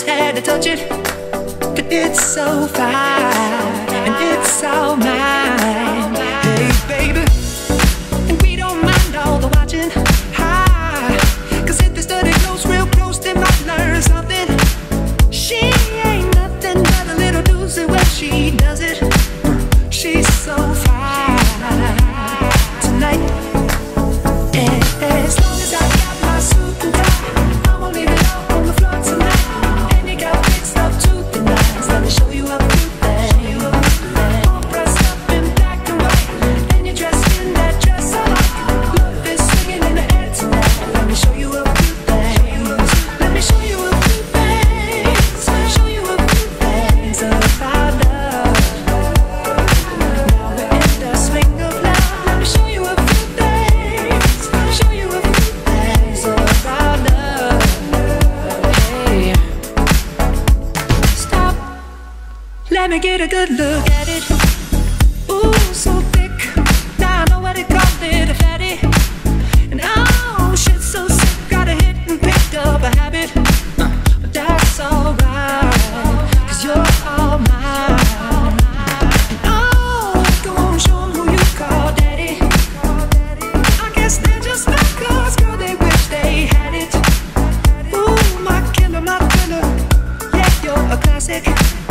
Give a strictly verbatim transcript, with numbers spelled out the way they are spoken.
just had to touch it. But it's so fine, and it's all mine. Hey baby, and we don't mind all the watching. Hi, cause if they study close, real close, they might learn something. She ain't nothing but a little doozy when she does it. She's so fine tonight. And as long as I got my suit and tie, I won't leave it all on the floor tonight. And you got fixed up to the nines. Let me show you a few things. All dressed up in black and white, and you're dressed in that dress I like. Love is swinging in the air tonight. Let me show you a few things. Let me show you a few things. Show you a few things about love. Now we're in the swing of love. Let me show you a few things. Show you a few things about love. Hey, stop. Let me get a good look at it. Ooh, so thick. Now I know what they call it, a fatty. And oh, shit, so sick. Got a hit and picked up a habit. But that's alright, cause you're all mine. Oh, go on, show 'em who you call daddy. I guess they're just like us, girl, they wish they had it. Ooh, my killer, my thriller. Yeah, you're a classic.